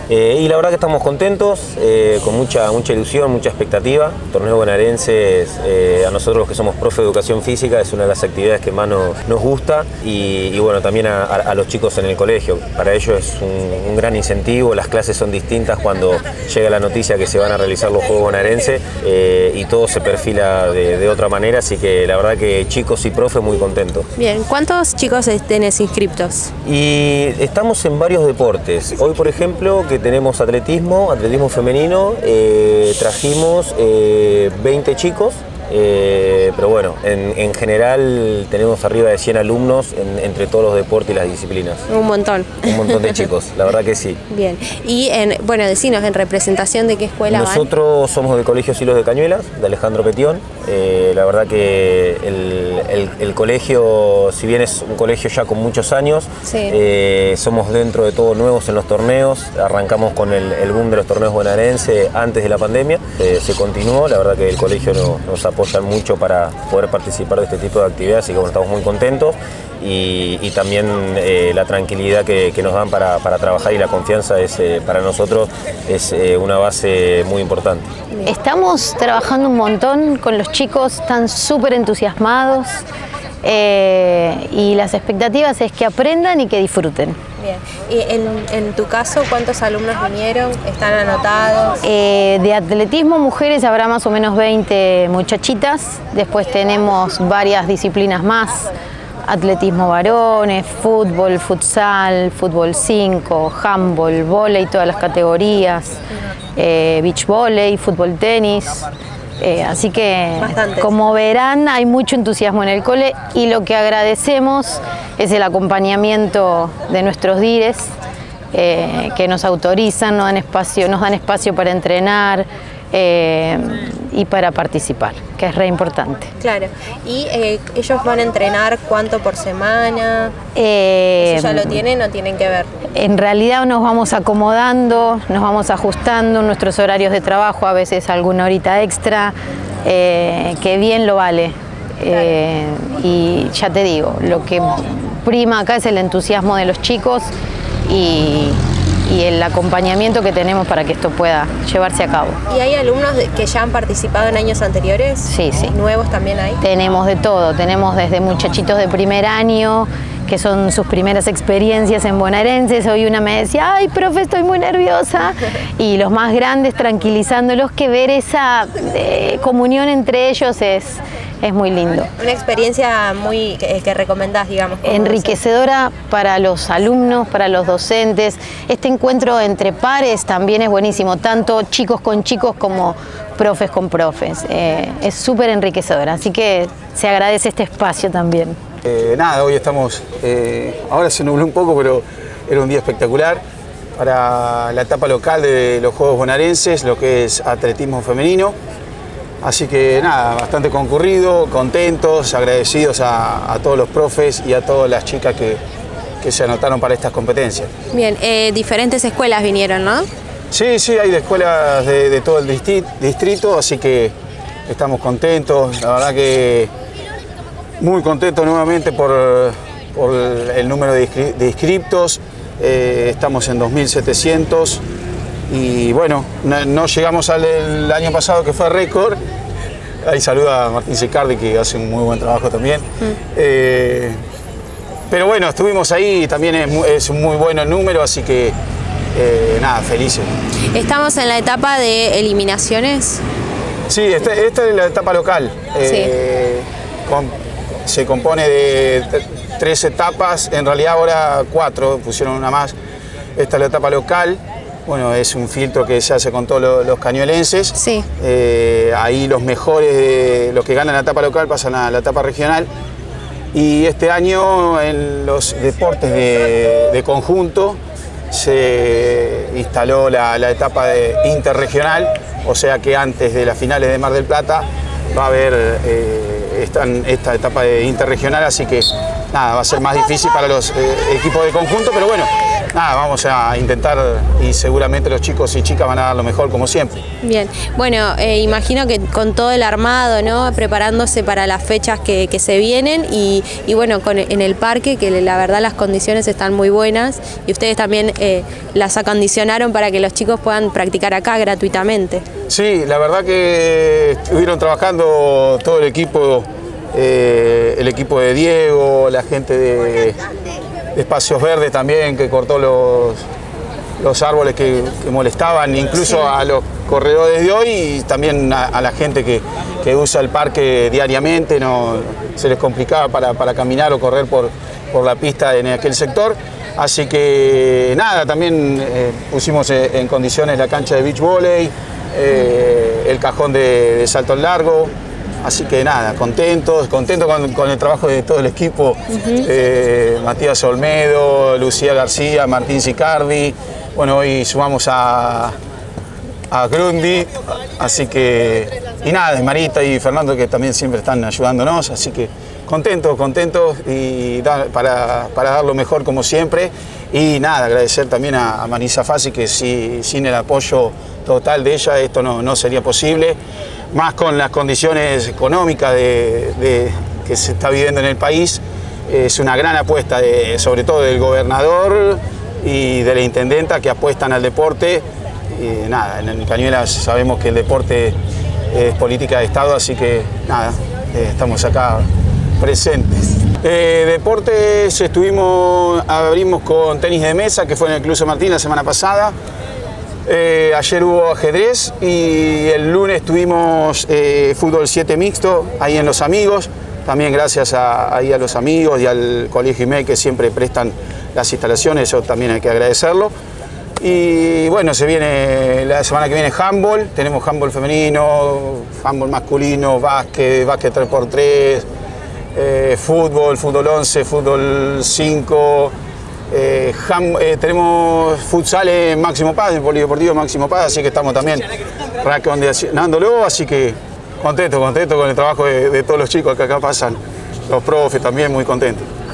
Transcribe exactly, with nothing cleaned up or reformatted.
Eh, y la verdad que estamos contentos, eh, con mucha, mucha ilusión, mucha expectativa. El torneo bonaerense, es, eh, a nosotros los que somos profe de educación física, es una de las actividades que más nos, nos gusta y, y bueno, también a, a, a los chicos en el colegio. Para ellos es un, un gran incentivo, las clases son distintas cuando llega la noticia que se van a realizar los Juegos bonaerenses eh, y todo se perfila de, de otra manera, así que la verdad que chicos y profes muy contentos. Bien, ¿cuántos chicos tenés inscriptos? Y estamos en varios deportes. Hoy, por ejemplo, que tenemos atletismo, atletismo femenino, eh, trajimos eh, veinte chicos. Eh, pero bueno, en, en general tenemos arriba de cien alumnos en, entre todos los deportes y las disciplinas. Un montón. Un montón de chicos, la verdad que sí. Bien, y en, bueno, decinos, ¿en representación de qué escuela van? Nosotros somos del Colegio Silos de Cañuelas, de Alejandro Petión. Eh, la verdad que el, el, el colegio, si bien es un colegio ya con muchos años, sí. eh, somos dentro de todo nuevos en los torneos. Arrancamos con el, el boom de los torneos bonaerenses antes de la pandemia. Eh, se continuó, la verdad que el colegio no, nos apoyan mucho para poder participar de este tipo de actividades, así que bueno, estamos muy contentos y, y también eh, la tranquilidad que, que nos dan para, para trabajar y la confianza es, eh, para nosotros es eh, una base muy importante. Estamos trabajando un montón con los chicos, están súper entusiasmados eh, y las expectativas es que aprendan y que disfruten. Bien. ¿Y en, en tu caso cuántos alumnos vinieron? ¿Están anotados? Eh, de atletismo mujeres habrá más o menos veinte muchachitas. Después tenemos varias disciplinas más. Atletismo varones, fútbol, futsal, fútbol cinco, handball, vóley, todas las categorías. Eh, beach volley, fútbol tenis. Eh, así que, Bastantes. Como verán, hay mucho entusiasmo en el cole y lo que agradecemos es el acompañamiento de nuestros dires eh, que nos autorizan, nos dan espacio, nos dan espacio para entrenar eh, y para participar, que es re importante. Claro. ¿Y eh, ellos van a entrenar cuánto por semana? Eh, ¿Eso ya lo tienen o tienen que ver? En realidad nos vamos acomodando, nos vamos ajustando nuestros horarios de trabajo, a veces alguna horita extra, eh, que bien lo vale. Eh, y ya te digo, lo que prima acá es el entusiasmo de los chicos y, y el acompañamiento que tenemos para que esto pueda llevarse a cabo. ¿Y hay alumnos que ya han participado en años anteriores? Sí, sí. ¿Nuevos también hay? Tenemos de todo, tenemos desde muchachitos de primer año, que son sus primeras experiencias en bonaerenses. Hoy una me decía, ay, profe, estoy muy nerviosa. Y los más grandes tranquilizándolos, que ver esa eh, comunión entre ellos es, es muy lindo. Una experiencia muy que, que recomendás, digamos. Enriquecedora para los alumnos, para los docentes. Este encuentro entre pares también es buenísimo, tanto chicos con chicos como profes con profes. Eh, es súper enriquecedora, así que se agradece este espacio también. Eh, nada, hoy estamos, eh, ahora se nubló un poco, pero era un día espectacular para la etapa local de los Juegos bonaerenses, lo que es atletismo femenino. Así que nada, bastante concurrido, contentos, agradecidos a, a todos los profes y a todas las chicas que, que se anotaron para estas competencias. Bien, eh, diferentes escuelas vinieron, ¿no? Sí, sí, hay de escuelas de, de todo el distrito, así que estamos contentos, la verdad que muy contentos nuevamente por, por el número de inscriptos, eh, estamos en dos mil setecientos y bueno, no, no llegamos al el año pasado que fue récord. Ahí saluda a Martín Sicardi, que hace un muy buen trabajo también. Mm. Eh, pero bueno, estuvimos ahí, también es, es un muy buen número, así que eh, nada, felices. ¿Estamos en la etapa de eliminaciones? Sí, esta, esta es la etapa local. Eh, sí. con, se compone de tres etapas, en realidad ahora cuatro, pusieron una más. Esta es la etapa local. Bueno, es un filtro que se hace con todos los, los cañuelenses. Sí. Eh, ahí los mejores, de, los que ganan la etapa local pasan a la etapa regional. Y este año en los deportes de, de conjunto se instaló la, la etapa de interregional, o sea que antes de las finales de Mar del Plata va a haber eh, esta, esta etapa de interregional, así que nada, va a ser más difícil para los eh, equipos de conjunto, pero bueno, nada, vamos a intentar y seguramente los chicos y chicas van a dar lo mejor como siempre. Bien, bueno, eh, imagino que con todo el armado, ¿no? Preparándose para las fechas que, que se vienen y, y bueno, con, en el parque, que la verdad las condiciones están muy buenas y ustedes también eh, las acondicionaron para que los chicos puedan practicar acá gratuitamente. Sí, la verdad que estuvieron trabajando todo el equipo, eh, el equipo de Diego, la gente de... Espacios Verdes también, que cortó los, los árboles que, que molestaban, incluso sí. a los corredores de hoy y también a, a la gente que, que usa el parque diariamente, no se les complicaba para, para caminar o correr por, por la pista en aquel sector. Así que nada, también eh, pusimos en condiciones la cancha de beach volley, eh, el cajón de, de salto en largo. Así que nada, contentos, contentos con, con el trabajo de todo el equipo, uh-huh. eh, Matías Olmedo, Lucía García, Martín Sicardi, bueno, hoy sumamos a, a Grundy, así que, y nada, Marita y Fernando que también siempre están ayudándonos, así que contentos, contentos y da, para, para dar lo mejor como siempre. Y nada, agradecer también a, a Marisa Fassi que si, sin el apoyo total de ella esto no, no sería posible. Más con las condiciones económicas de, de, que se está viviendo en el país, es una gran apuesta, de, sobre todo del gobernador y de la intendenta que apuestan al deporte. Y nada, en Cañuelas sabemos que el deporte es política de Estado, así que nada, eh, estamos acá presentes. Eh, deportes, estuvimos, abrimos con tenis de mesa, que fue en el Club San Martín la semana pasada. Eh, ayer hubo ajedrez y el lunes tuvimos eh, fútbol siete mixto ahí en Los Amigos, también gracias a, ahí a los amigos y al Colegio I M E I que siempre prestan las instalaciones, eso también hay que agradecerlo. Y bueno, se viene la semana que viene handball, tenemos handball femenino, handball masculino, básquet, básquet tres por tres, eh, fútbol, fútbol once, fútbol cinco. Eh, ham, eh, tenemos futsal en Máximo Paz, en el Polideportivo Máximo Paz, así que estamos también reacondicionándolo, así que contento, contento con el trabajo de, de todos los chicos que acá pasan, los profes también muy contentos.